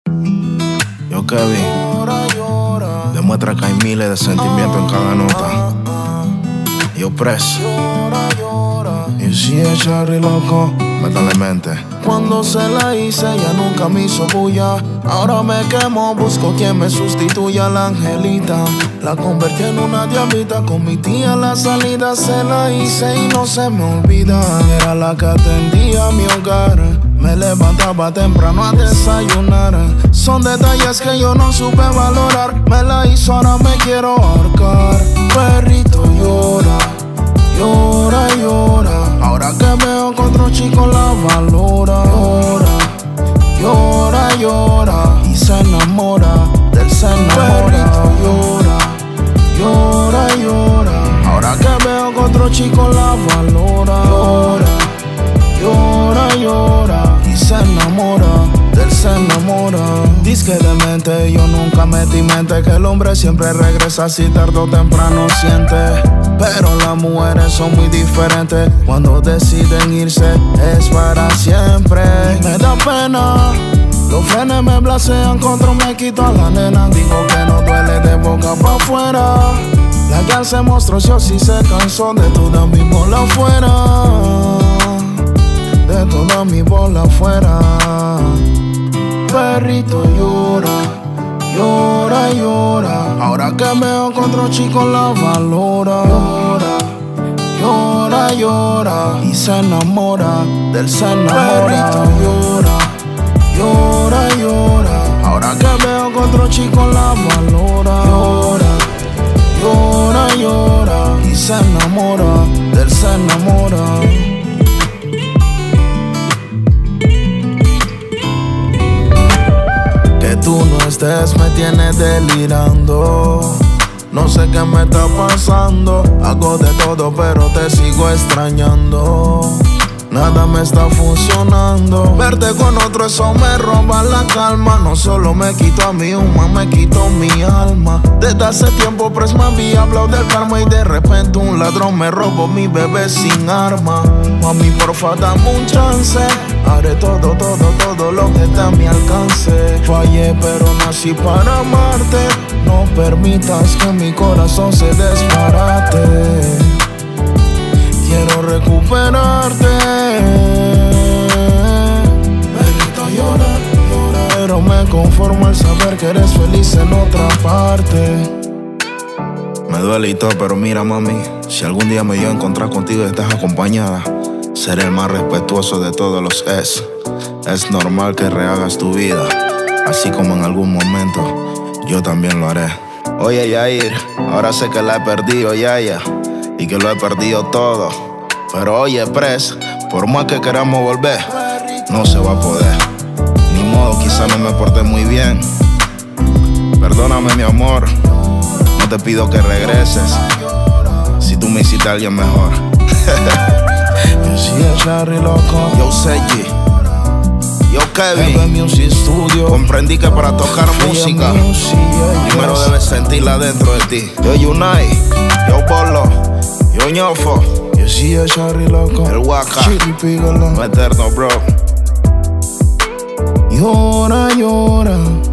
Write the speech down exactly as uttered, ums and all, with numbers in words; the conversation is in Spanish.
Yo, Kevin, demuestra que hay miles de sentimientos en cada nota. Yo, Press, y si es Charry, loco, métale mente. Cuando se la hice, ella nunca me hizo bulla. Ahora me quemo, busco quien me sustituya. La angelita la convertí en una diablita. Con mi tía la salida se la hice y no se me olvida. Era la que atendía mi hogar. Me levantaba temprano a desayunar. Son detalles que yo no supe valorar. Me la hizo, ahora me quiero ahorcar. Perrito llora, llora, llora. Ahora que veo que otro chico la valora. Llora, llora, llora. Y se enamora, del se enamora. Perrito llora, llora, llora. Ahora que veo que otro chico la valora. Llora, llora, llora. Y se enamora, del se enamora. Dice de mente, yo nunca metí mente que el hombre siempre regresa si tarde o temprano siente. Pero las mujeres son muy diferentes. Cuando deciden irse es para siempre. Me da pena, los frenes me blasean, contra me quito a la nena. Digo que no duele de boca pa' afuera. La que se mostró si se cansó de toda mi bola afuera. De toda mi bola afuera. Perrito llora, llora, llora. Ahora que veo que otro chico la valora. Llora, llora, llora. Y se enamora, del se enamora. Perrito llora, llora, llora. Ahora que veo que otro chico la valora. Llora, llora, llora. Y se enamora, del se enamora. Que tú no estés me tienes delirando. No sé qué me está pasando. Hago de todo pero te sigo extrañando. Nada me está funcionando. Verte con otro eso me roba la calma. No solo me quito a mi alma, me quito mi alma. Desde hace tiempo Press me había hablado del karma. Y de repente un ladrón me robó mi bebé sin arma. Mami, porfa, dame un chance. Haré todo, todo, todo lo que está a mi alcance. Fallé pero nací para amarte. No permitas que mi corazón se desbarate. Quiero recuperarte. Perrito llora, llora. Pero me conformo al saber que eres feliz en otra parte. Me duele y todo, pero mira, mami, si algún día me llego a encontrar contigo y estás acompañada, seré el más respetuoso de todos los es. Es normal que rehagas tu vida, así como en algún momento yo también lo haré. Oye, Yair, ahora sé que la he perdido, Yaya, y que lo he perdido todo. Pero oye, Press, por más que queramos volver, no se va a poder. Ni modo, quizá no me porté muy bien. Perdóname, mi amor, no te pido que regreses si tú me hiciste a alguien mejor. Yo sí es Charry, loco. Yo Seji, yo Kevin. Music Studio. Comprendí que para tocar música primero debes sentirla dentro de ti. Yo Unite, yo Bolo, yo Ñofo. Yo sí es Charry, loco. El Waka, no eterno, bro. Llora, llora.